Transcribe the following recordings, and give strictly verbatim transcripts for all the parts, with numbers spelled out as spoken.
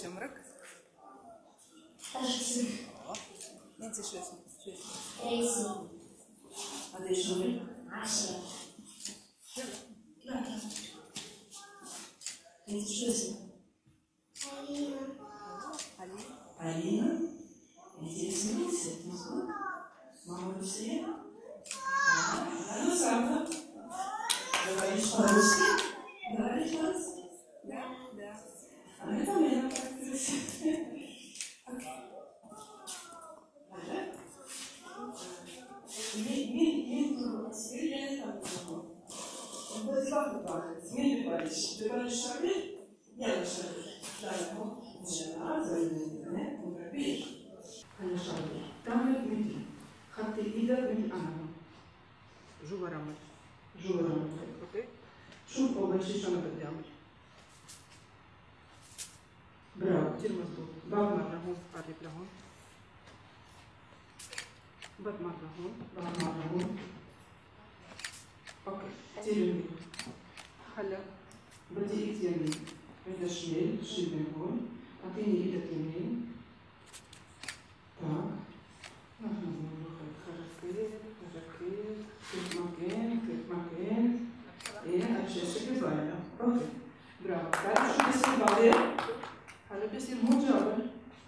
ايش عمرك؟ عشر سنين. انت شو اسمك؟ شو اسمك؟ ثلاث سنين. هذا ايش عمرك؟ عشرة. لا لا. انت شو اسمك؟ علينا. علينا؟ علينا؟ انت اسمك ست مظبوط؟ ماما روسية؟ أهلا وسهلا. بغيرش روسي؟ بغيرش روسي؟ لا لا. أنا كمان بغيرش أوكي. هلا؟ مين مين مين مين تبغى؟ بس لا مين ببلاش؟ ببلاش شغل؟ يلا شغل. لا لا هو جماعة زي البنات وكبير. هلا شغل. تعمل مثلي. خطي ايدك مثل انا. جوا رمل. جوا رمل. اوكي. شوف اول شيء شو انا بدي اعمل. برافو كثير مضبوط. بعد مرة هون قرب لهون. بعد مرة هون. بعد مرة هون. اوكي كثير منيح. هلا بدي ايد يمين. هيدا شمال، شيل من هون. اعطيني ايدك يمين. تاك. نحن بنروح حركات حركات كيف ما كان كيف ما كان. ايه هالشي شكل صغيرة. اوكي برافو. بتعرف شو بيصير بعدين؟ هلا بيصير مو جابر.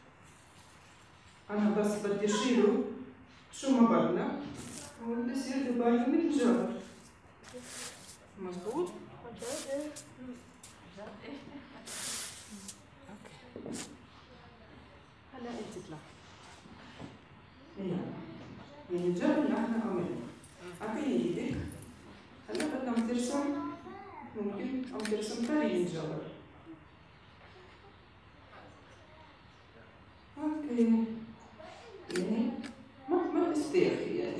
أنا بس بدي أشيله شو ما بدنا هون بيصير دبي مثل جابر. مظبوط؟ اوكي. هلا انت اطلع. يلا. يعني الجبل اللي احنا عملناه. اعطيني ايدك. هلا بدنا عم ترسم ممكن عم ترسم طريق الجبل. اوكي. يعني ما ما تستاخي يعني.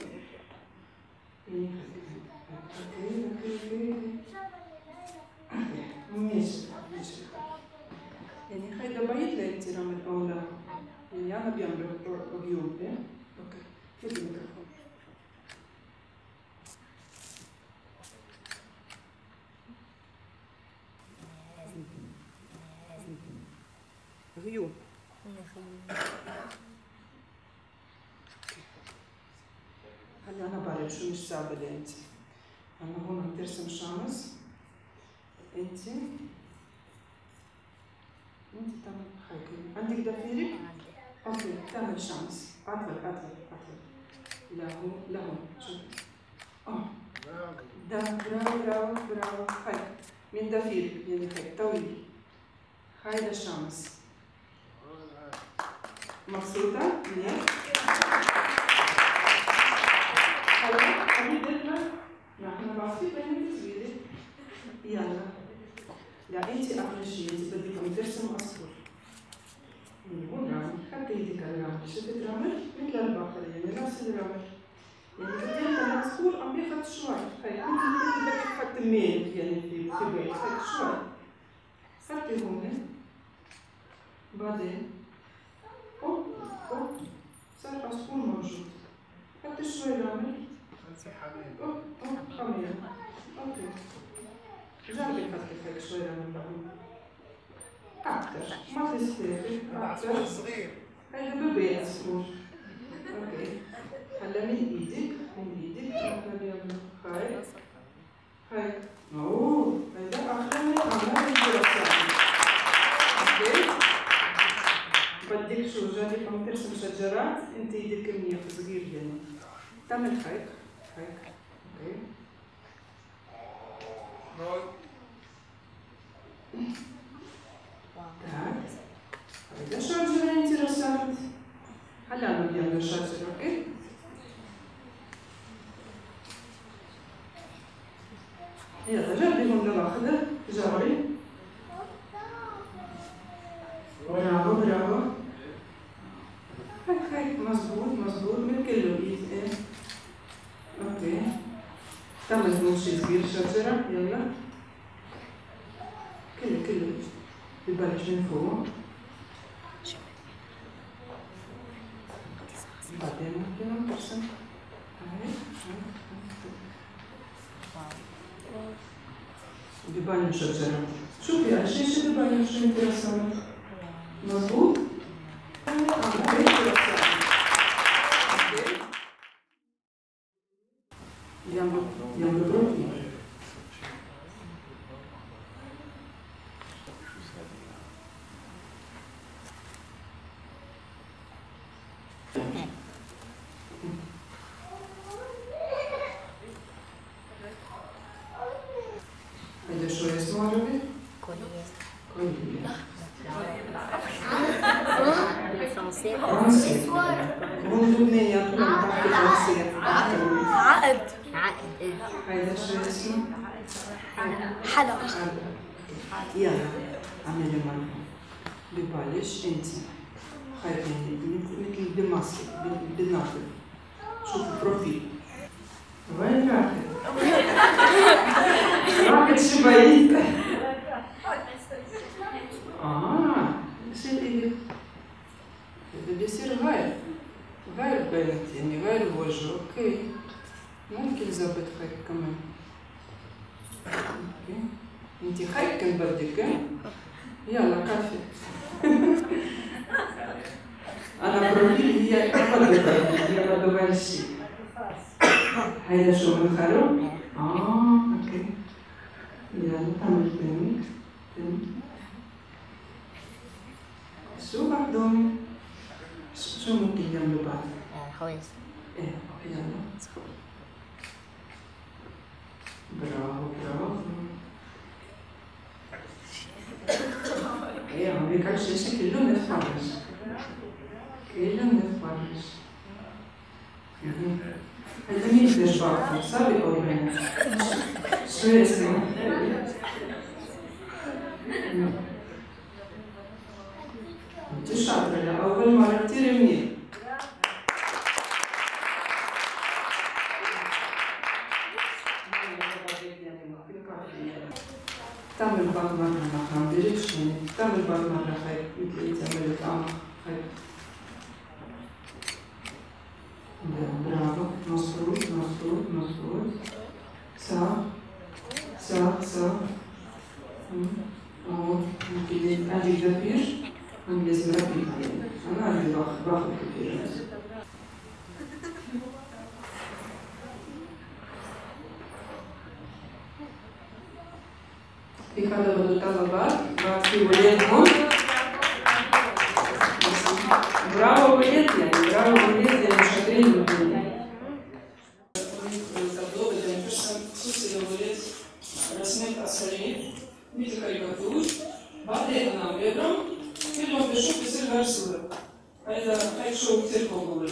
يعني اوكي اوكي اوكي. ماشي ماشي. يعني هيدا بعيد لاحترام الأولى. يعني أنا بيعملوا عيوب إيه؟ أوكي. خذ الميكروفون. غيوم. هلا أنا بعرف شو مش صعبة لأنت. أنا هون عم ترسم شمس. أنت أنت تعمل هيك. عندك ضفيرك؟ اوكي تعمل شمس. عطل عطل عطل. لهون لهون شوف. اه ده برافو برافو برافو. هيك من ضفيرك يعني هيك طويل. هيدا الشمس. مبسوطة؟ منيح؟ هلا حبيبتنا نحن بعرفك بين صغيرة. يلا. لا انت احلى شيء انت بدك عم ترسم عصفور. من هون رمل. حطي ايدك على الرمل. شفت رمل؟ مثل البقرة يعني نفس الرمل. يعني بدي العصفور عم بياخد شوي. هيك مثل مثل بدك تحط ميل يعني في في بيت هيك شوي. حطي هون. بعدين اوب اوب صار عصفور موجود. حطي شوي رمل. اوب اوب حمير. اوكي. جربي تحطي هيك شوي رمل لهون. أكثر ما تستاهل أكثر صغير. هيدا ببيت عصفور. أوكي. هلا من إيدك من إيدك نحن بيعملوا هاي هاي. أوه هيدا أحلى من أعمال الدراسات. أوكي. بدك شو جايبك عم ترسم شجرات؟ أنت إيدك منيح صغير يعني. تعمل هيك هيك. أوكي. تعال. هيدا شجرة انت رسمت. هلا انا بدي اعمل شجرة اوكي؟ يلا جربي هون لوحدك، جربي. برافو برافو. هيك هيك مظبوط مظبوط من كل الايد ايه. اوكي. تعمل هون شي صغير شجرة يلا. كله كله. ببلش من فوق. بعدين ممكن نرسم هاي ببين شجرة. شوفي على الشاشة ببين شو انت رسمت. مظبوط؟ جنب جنب البروتين. هذا شو اسمه عربي؟ كولية. كولية. فرنسي. فرنسي. هون لبنانية كلهم بحكي فرنسية. عقد. عقد. هذا شو اسمه؟ حلقة. يلا اعملي معنا. ببالش انت خليني مثل بالماسك بالناقل. شوف البروفيل. وين راكد؟ راكد شو بعيد؟ اه يصير ايه؟ بده يصير غير غير بنت يعني غير الوجه. اوكي ممكن زبط خيك كمان. اوكي انتي خيك كان بدك ها؟ يلا كافي. انا بروفيل هي قبل البروفيل هي بدو بالشي. هيدا شو منخرو؟ اه اوكي يلا تعمل تاني تاني. شو بعدهم؟ شو ممكن يعملوا بعد؟ خويز. ايه يلا. برافو برافو. ايه عم بيك هالشاشة كلهم نتفرج. كلهم نتفرج. هذا مين بداش بعرفه؟ سابق أو بنت؟ شو اسمه؟ انت شاطرة لأول مرة كتير منيح. تعمل بعض مرة ما عنديش يعني تعمل بعض مرة خير مثل اللي تعملت أنا خير. برافو مظبوط مظبوط مظبوط. صح صح صح. أهو ممكن أجي كبير أنا لازم أربي أنا اللي باخذ باخذ كبير. في هذا بدو طلبات بعد في ولاد هون. برافو ولاد يعني برافو ولاد يعني شاطرين بالدنيا. التابلو بدنا نرسم خصوصي للولاد رسمات أثرية مثل كاريكاتور. بعدين أنا عم ببرم كل ما بشوف بصير غير صورة. هيدا هيك شو كتير قوي.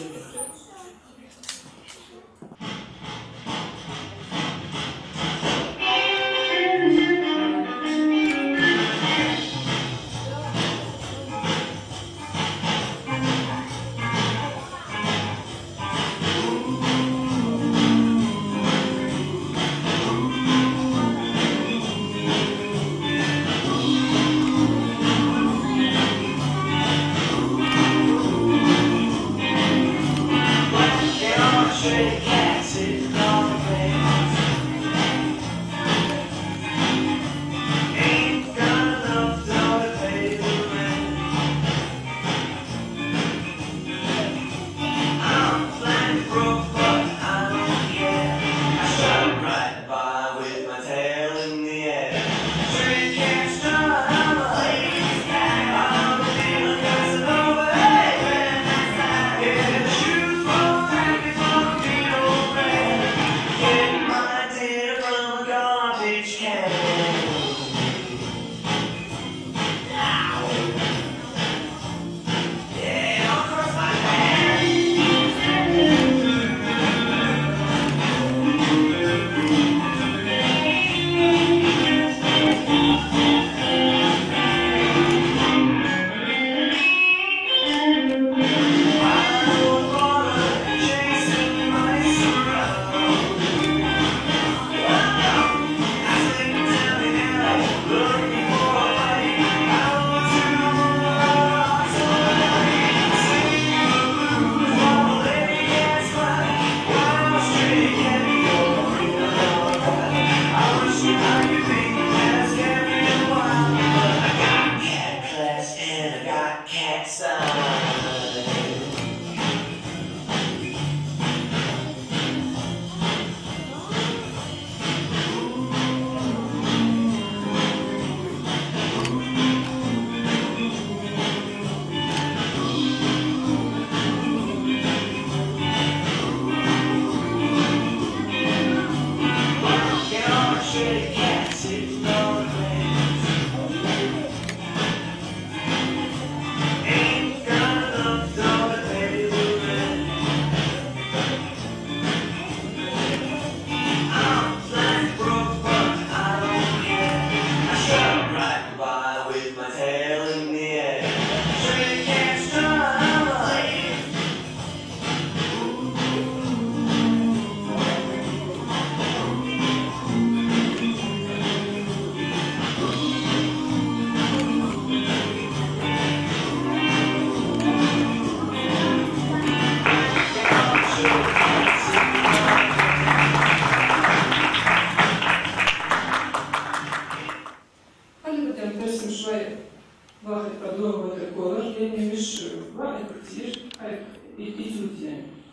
هاي كتير هاي يتوت يعني